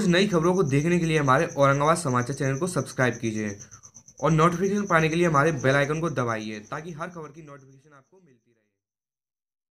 रोज़ नई खबरों को देखने के लिए हमारे औरंगाबाद समाचार चैनल को सब्सक्राइब कीजिए और नोटिफिकेशन पाने के लिए हमारे बेल आइकन को दबाइए ताकि हर खबर की नोटिफिकेशन आपको मिलती रहे।